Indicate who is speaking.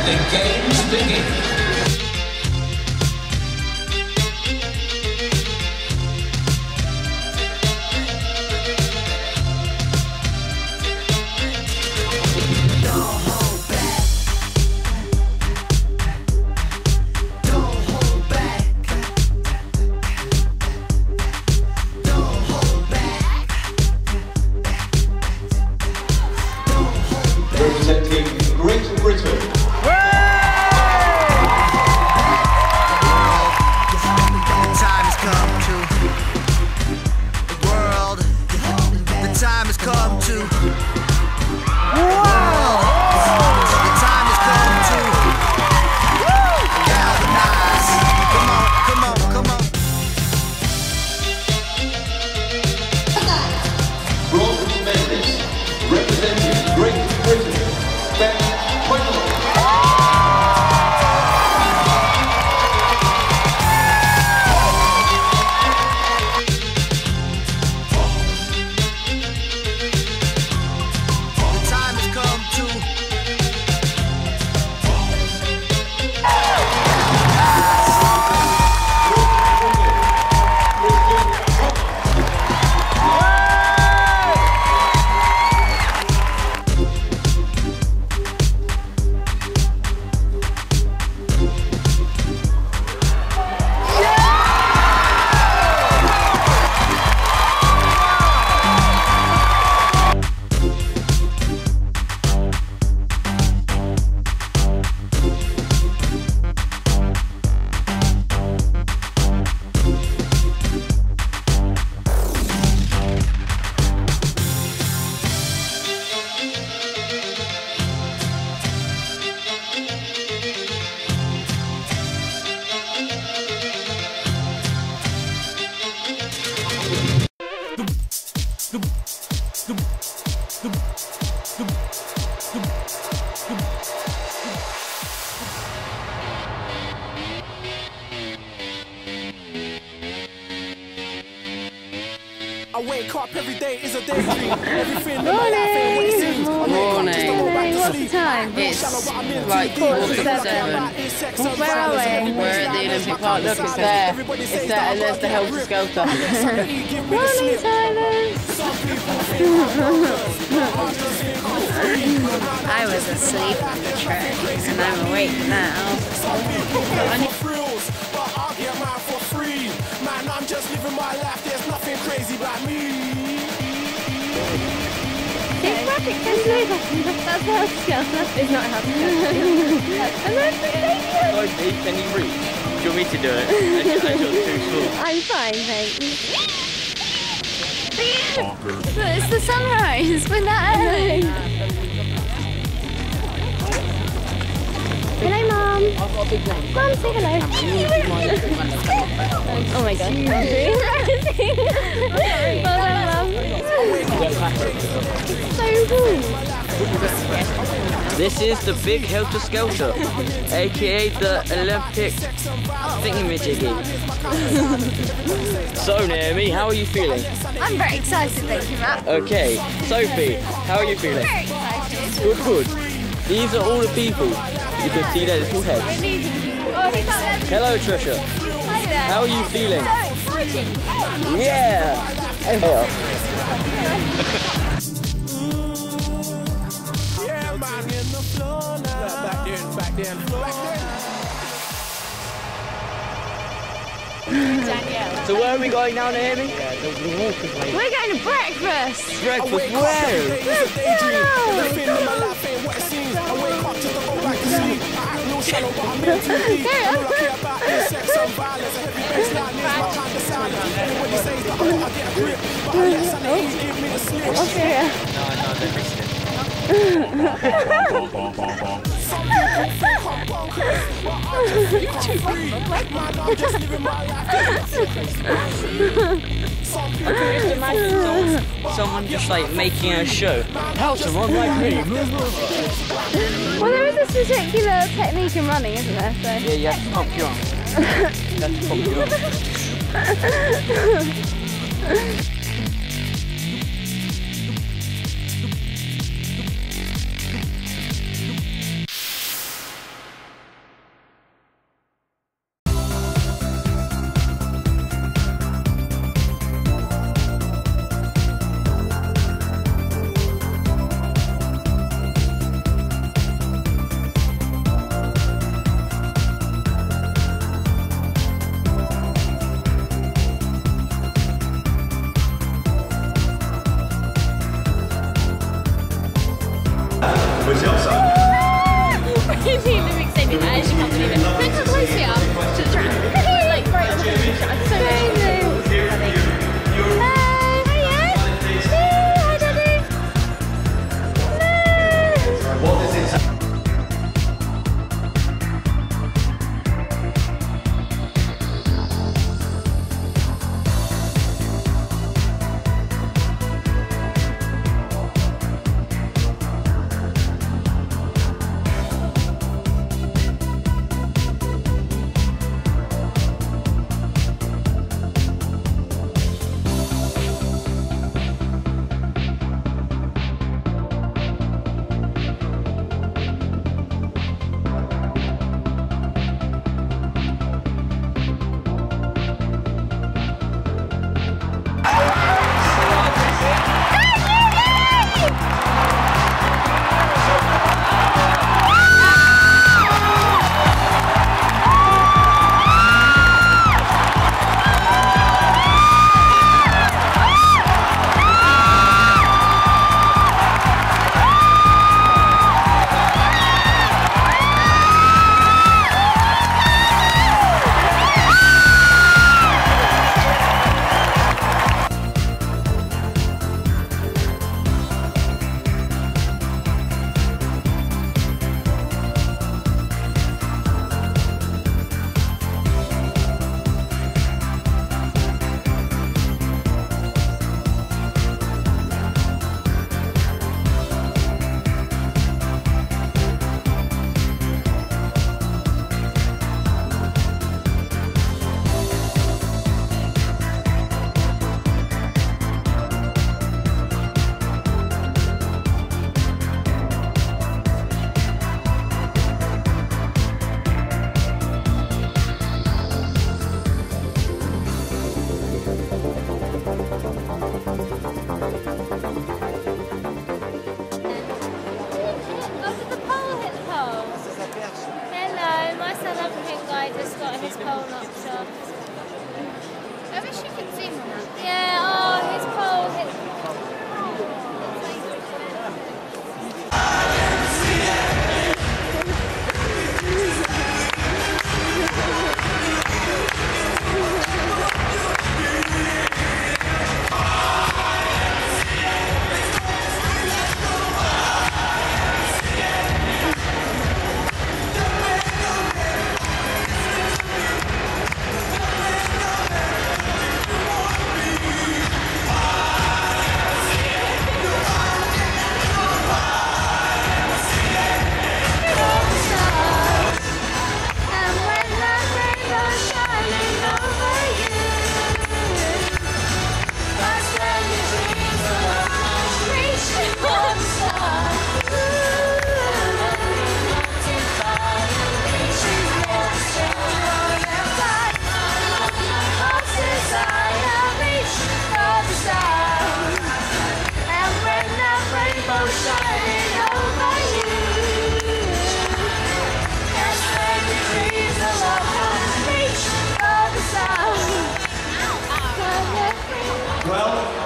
Speaker 1: the games begin. Representing Great Britain.
Speaker 2: The time has come to the world. The time has come to world. The time has come to galvanize. Come on, come on, come on.
Speaker 1: Rob Mendes, representing Great Britain. Ben Quinlan.
Speaker 2: The time has come to
Speaker 3: I wake up every day is a daydream. Everything in my life ain't what it seems. I wake up just to go back to sleep.
Speaker 4: It's like 7:15.
Speaker 5: Where are we?
Speaker 4: We're at the Olympic Park. Look, it's there. It's there, and there's the Helter Skelter.
Speaker 5: Morning silence. I was asleep on the train and I'm awake now.
Speaker 3: Man, I'm just living my life, there's nothing crazy about me.
Speaker 5: It's magic can do that. That's how it's going. It's not how it's going. And that's
Speaker 6: Sorry, can you reach? Do you want me to do it? I feel too small.
Speaker 5: I'm fine, thanks. But it's the sunrise, we're not early. Hello, Mum. Mum, say hello. Oh my God. Well done, Mum. So cool.
Speaker 6: This is the big Helter Skelter, aka the Olympic thingamajiggy. So, Naomi, how are you feeling?
Speaker 5: I'm very excited, thank you, Matt.
Speaker 6: Okay, Sophie, how are you feeling?
Speaker 5: Very excited.
Speaker 6: Good, good. These are all the people. You can see their little heads. Hello, Trisha.
Speaker 5: Hi there.
Speaker 6: How are you feeling?
Speaker 5: So exciting.
Speaker 6: Yeah.
Speaker 3: Yeah, man, in the floor now. Back then.
Speaker 4: Danielle.
Speaker 6: So where are we going now, Naomi?
Speaker 5: We're going to breakfast.
Speaker 6: Breakfast where?
Speaker 5: Let's go.
Speaker 3: Everything in my life ain't what it seems. I wake up just to go back to sleep. I act no shallow, but I'm meant to be. All I care about is sex and violence. A heavy baseline is my kind of silence. Everybody says that I get a grip, but I let something give me the slip.
Speaker 6: No, they're listening.
Speaker 3: Some people think I'm bonkers, but I just think I'm free. Man, I'm just living my life. Some people
Speaker 6: Imagine someone just like making a show. How to run like me.
Speaker 5: Well, there is this particular technique in running, isn't there? So.
Speaker 6: Yeah, you have to pump your arm. You have to pump your arm.
Speaker 5: Really, lyrics saving that, I actually can't believe it. Look how close we are to the track. Like, right on the track. So amazing. Just got his pole knocked off. I wish you could zoom on that. Yeah, oh, his pole hit.
Speaker 1: Well,